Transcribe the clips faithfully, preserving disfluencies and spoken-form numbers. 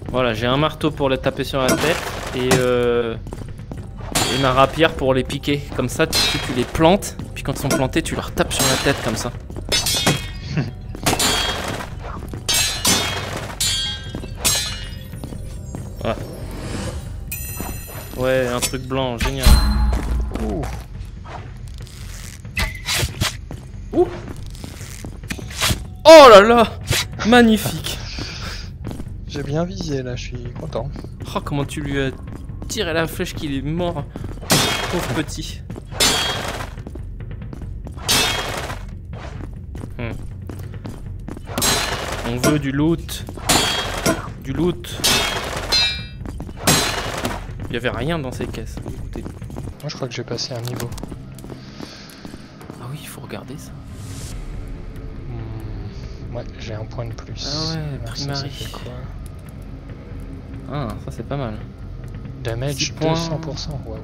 Voilà, j'ai un marteau pour les taper sur la tête et, euh, et ma rapière pour les piquer. Comme ça, tu, tu les plantes, puis quand ils sont plantés, tu leur tapes sur la tête comme ça. Voilà. Ouais, un truc blanc, génial. Ouh. Ouh. Oh là là, magnifique. J'ai bien visé là, je suis content. Oh, comment tu lui as tiré la flèche qu'il est mort. Pauvre petit. Hmm. On veut du loot. Du loot. Il y avait rien dans ces caisses. Écoutez. Moi je crois que j'ai passé un niveau. Ah oui, il faut regarder ça. Hmm. Ouais, j'ai un point de plus. Ah ouais, alors ça, primary. ça fait quoi? Ah, ça c'est pas mal. Damage deux cents pour cent, waouh.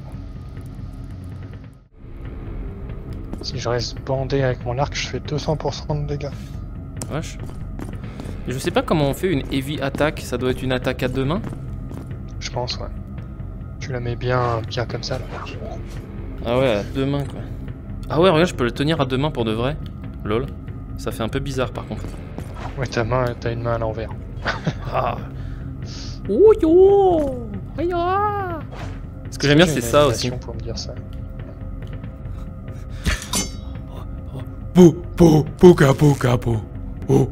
Si je reste bandé avec mon arc, je fais deux cents pour cent de dégâts. Wesh. Je sais pas comment on fait une heavy attack. Ça doit être une attaque à deux mains. Je pense, ouais. Tu la mets bien, bien comme ça là. Ah ouais, à deux mains quoi. Ah ouais, regarde, je peux le tenir à deux mains pour de vrai. Lol. Ça fait un peu bizarre par contre. Ouais, ta main, t'as une main à l'envers. Ah. Oh yo. Ce que j'aime bien, c'est ça aussi. Pour me dire ça. Po, po, poka, poka, po. Oh.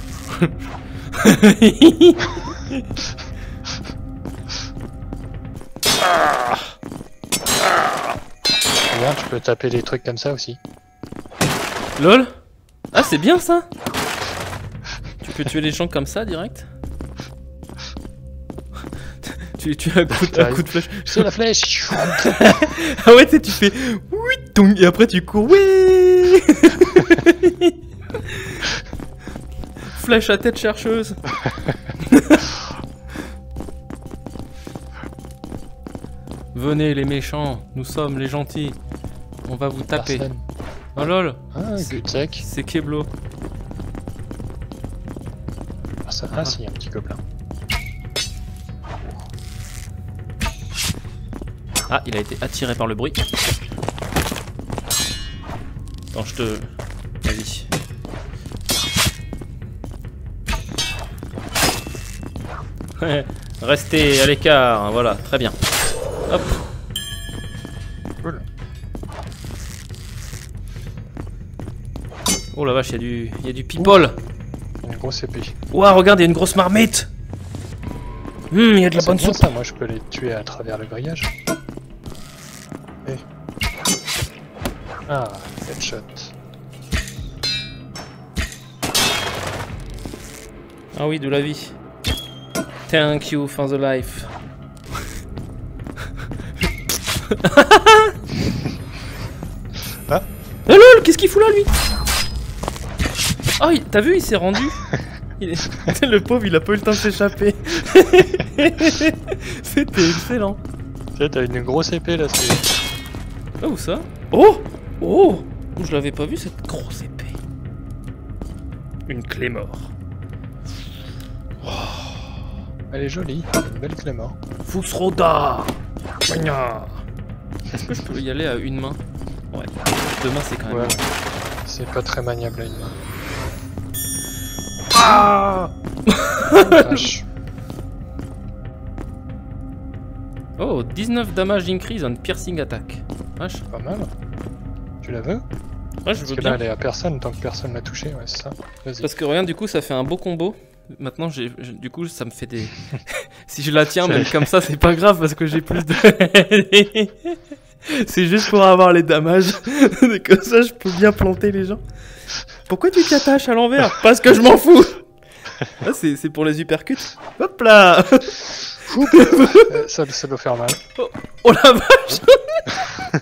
Regarde, tu peux taper des trucs comme ça aussi. Lol. Ah, c'est bien ça. Tu peux tuer les gens comme ça direct. Tu, tu as un coup, un coup de flèche. C'est la flèche. Ah ouais, tu sais, tu fais oui, et après tu cours. Oui. Flèche à tête chercheuse. Venez les méchants, nous sommes les gentils. On va vous taper. Personne. Oh lol. Ah, cul-de-sac. C'est Keblo. Ah, ça, ah, si, un petit gobelin. Ah, il a été attiré par le bruit. Attends, je te... Vas-y. Restez à l'écart, voilà, très bien. Hop. Cool. Oh la vache, il y a du, il y a du people. Une grosse épée. Ouah, regarde, il y a une grosse marmite. Hum, il y a de la bonne soupe. Ça, moi je peux les tuer à travers le grillage. Et... Ah, headshot. Ah oui, de la vie. Thank you for the life. Ah, oh lol, qu'est-ce qu'il fout là lui? Oh, t'as vu, il s'est rendu. Il est... Le pauvre, il a pas eu le temps de s'échapper. C'était excellent. tu sais, t'as une grosse épée là, c'est... Ah, où ça? Oh! Oh! Je l'avais pas vu cette grosse épée. Une clé mort. Elle est jolie, une belle clé mort. Fuxroda! Est-ce que je peux y aller à une main? Ouais. Deux mains, c'est quand même... Ouais, c'est pas très maniable à une main. Ah! Vache. Oh, dix-neuf damage increase on piercing attack. Vache. Pas mal. Tu la veux? Ouais, je Parce veux que bien. là, elle est à personne, tant que personne l'a touché, ouais, c'est ça. Vas-y. Parce que regarde, du coup, ça fait un beau combo. Maintenant, j'ai, du coup, ça me fait des... Si je la tiens, même comme ça, c'est pas grave parce que j'ai plus de... C'est juste pour avoir les damages. Comme ça, je peux bien planter les gens. Pourquoi tu t'attaches à l'envers? Parce que je m'en fous. Ah, c'est, c'est pour les uppercuts. Hop là. Euh, ça, ça doit faire mal. Oh, oh la vache.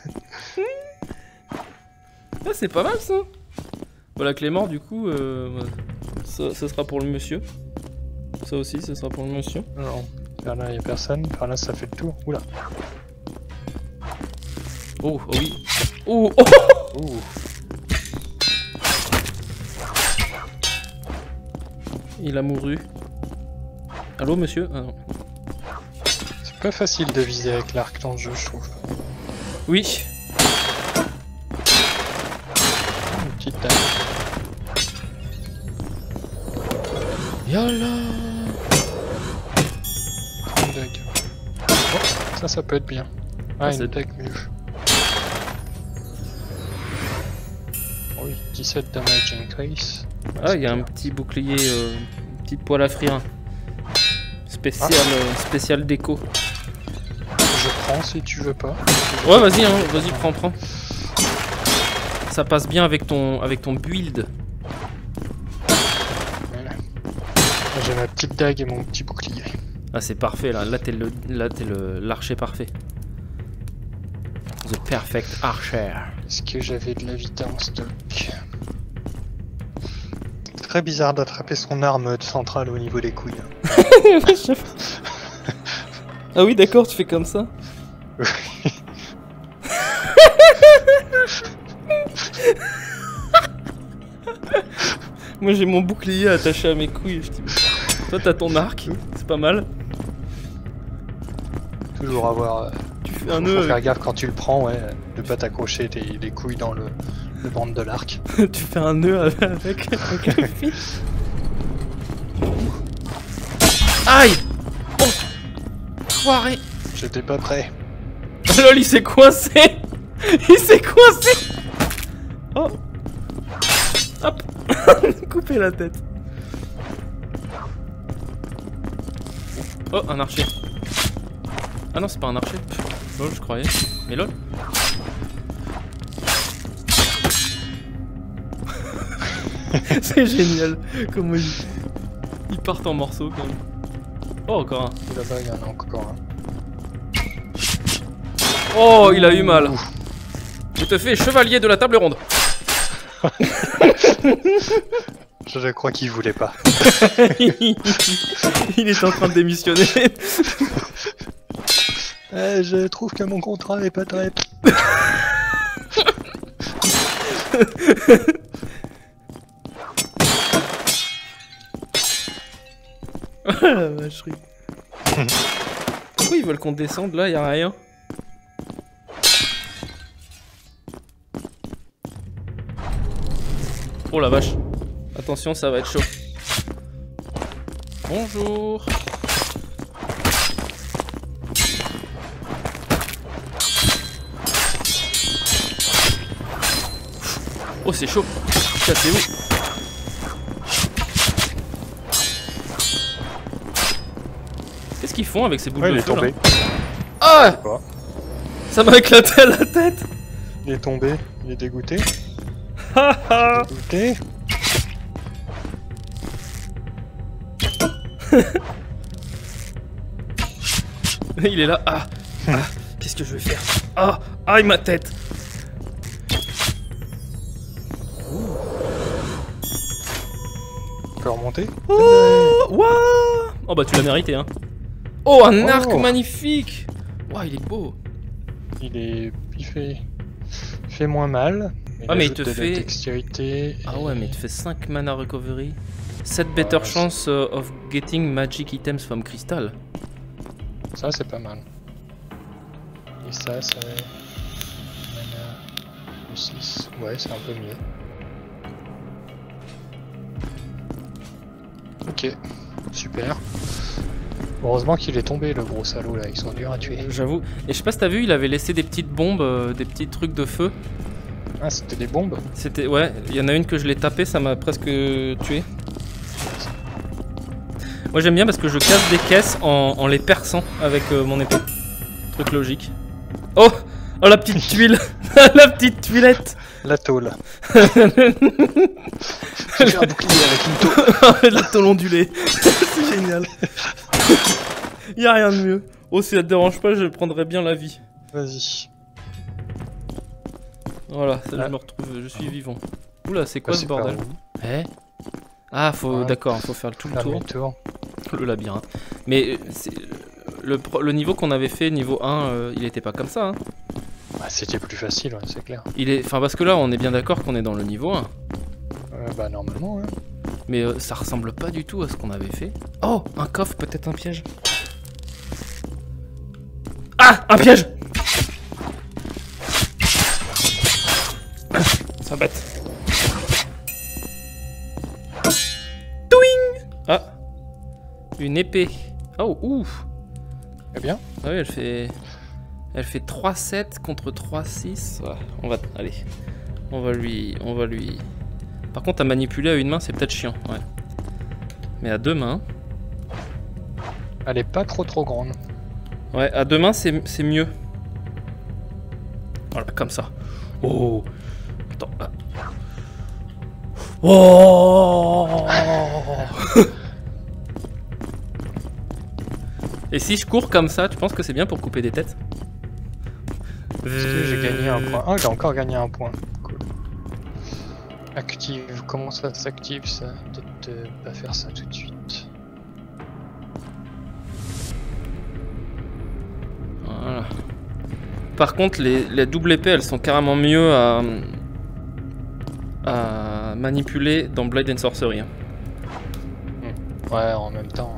Ah, c'est pas mal ça. Voilà, Clément, du coup, euh, ça, ça sera pour le monsieur. Ça aussi, ça sera pour le monsieur. Non, par là, il y a personne. Par là, ça fait le tour. Oula. Oh, oh oui. Oh, oh. Ouh. Il a mouru. Allô, monsieur? Ah, non. C'est pas facile de viser avec l'arc dans le jeu, je trouve. Oui. Une petite dague. Yalla. Une dague. Oh, ça, ça peut être bien. Ah, Ah, une c'est- dague mieux. Oh oui, dix-sept damage increase. Ah, il y a un petit bouclier, euh, une petite poêle à frire. Spécial, euh, spécial déco. Je prends si tu veux pas. Ouais, vas-y, hein, vas-y, prends, prends. Ça passe bien avec ton, avec ton build. Voilà. J'ai ma petite dague et mon petit bouclier. Ah, c'est parfait là. Là, t'es le, là, t'es le, l'archer parfait. The perfect archer. Est-ce que j'avais de la vita en stock? C'est très bizarre d'attraper son arme centrale au niveau des couilles. Ah oui, d'accord, tu fais comme ça. Moi, j'ai mon bouclier attaché à mes couilles. Je dis, toi, t'as ton arc, c'est pas mal. Toujours avoir. Euh, Tu fais faut, un faut nœud. faire Avec... gaffe quand tu le prends, ouais, de pas t'accrocher tes, les couilles dans le, le bande de l'arc. tu fais un nœud avec, avec, avec le fil. Aïe! Oh! Foiré! J'étais pas prêt. Lol, il s'est coincé! Il s'est coincé! Oh! Hop! Couper la tête. Oh, un archer. Ah non, c'est pas un archer. Pff, lol, je croyais. Mais lol. C'est génial. Comment ils... ils partent en morceaux quand même. Oh, encore un. Et là-bas, il y en a encore un. Oh, il a eu mal. Je te fais chevalier de la table ronde. Je crois qu'il voulait pas. Il est en train de démissionner. Eh, je trouve que mon contrat est pas très... Oh la vacherie. Pourquoi ils veulent qu'on descende là? Y'a rien. Oh la vache. Attention, ça va être chaud. Bonjour. Oh, c'est chaud. Cassez-vous. Qu'est-ce qu'ils font avec ces boules Ouais, de il est feu là? tombé. Ah! Je sais pas. Ça m'a éclaté à la tête. Il est tombé. Il est dégoûté. Haha. Dégoûté. Il est là. Ah, ah. Qu'est-ce que je vais faire? Ah, aïe ma tête. Tu peux remonter? Oh, ouah. Oh bah tu l'as mérité hein. Oh, un Oh. arc magnifique. Ouah, il est beau. Il est... Il fait... Il fait moins mal. Ah, mais il ajoute te de la fait- dextérité. Ah et- ouais, mais il te fait cinq mana recovery. sept better Ouais, chance uh, of getting magic items from crystal. Ça, c'est pas mal. Et ça, c'est... Mana... six. Ouais, c'est un peu mieux. Ok. Super. Heureusement qu'il est tombé, le gros salaud, là. Ils sont durs à tuer. J'avoue. Et je sais pas si t'as vu, il avait laissé des petites bombes, euh, des petits trucs de feu. Ah, c'était des bombes? C'était... Ouais, il y en a une que je l'ai tapé, ça m'a presque tué. Moi j'aime bien parce que je casse des caisses en, en les perçant avec euh, mon épée. Truc logique. Oh! Oh la petite tuile! La petite tuilette! La tôle. J'ai un bouclier avec une tôle. La tôle ondulée. C'est génial. Y'a rien de mieux. Oh, si ça te dérange pas, je prendrais bien la vie. Vas-y. Voilà, ça, Ah. je me retrouve, je suis vivant. Oula, c'est quoi Bah, ce c'est par bordel? où? Eh? Ah, faut, Voilà. d'accord, faut faire tout le Là, tour. demi-tour. Le labyrinthe. Mais euh, c'est- le, pro- le niveau qu'on avait fait, niveau un, euh, il était pas comme ça. Hein. Bah, c'était plus facile, ouais, c'est clair. Il est, enfin, parce que là, on est bien d'accord qu'on est dans le niveau un. Euh, bah, normalement, ouais. Mais euh, ça ressemble pas du tout à ce qu'on avait fait. Oh, un coffre, peut-être un piège. Ah, un piège. Ça bête. Touing. Ah, une épée. Oh, ouf. Eh bien. Ah oui, elle fait... Elle fait trois sept contre trois six. Ouais, on va... Allez. On va lui... On va lui... Par contre, à manipuler à une main, c'est peut-être chiant. Ouais. Mais à deux mains... Elle est pas trop trop grande. Ouais, à deux mains, c'est mieux. Voilà, comme ça. Oh. Attends. Ah. Oh. Et si je cours comme ça, tu penses que c'est bien pour couper des têtes? Est-ce que j'ai gagné un point? Ah, j'ai encore gagné un point. Cool. Active. Comment ça s'active ça? Peut-être euh, pas faire ça tout de suite. Voilà. Par contre, les, les doubles épées, elles sont carrément mieux à, à manipuler dans Blade and Sorcery. Hein. Hmm. Ouais, en même temps.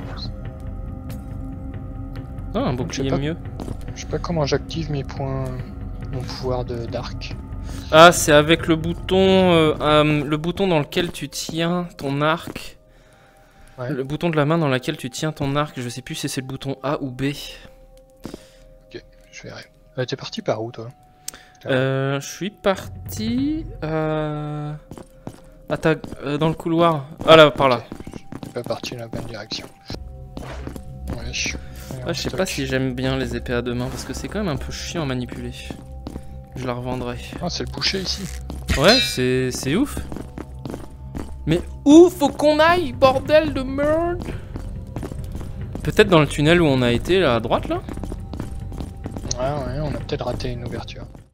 Ah, un bouclier mieux. Je sais pas comment j'active mes points, mon pouvoir de d'arc. Ah, c'est avec le bouton, euh, euh, le bouton dans lequel tu tiens ton arc. Ouais. Le bouton de la main dans lequel tu tiens ton arc. Je sais plus si c'est le bouton A ou B. Ok, je verrai. Euh, T'es parti par où toi? euh, Je suis parti euh... Ah, euh, dans le couloir. Ah là, par là. T'es pas parti dans la bonne direction. Ouais. Ouais, je sais pas si j'aime bien les épées à deux mains parce que c'est quand même un peu chiant à manipuler. Je la revendrai. Ah, c'est le boucher ici. Ouais, c'est ouf. Mais où faut qu'on aille, bordel de merde? Peut-être dans le tunnel où on a été là à droite là? Ouais, ouais, on a peut-être raté une ouverture.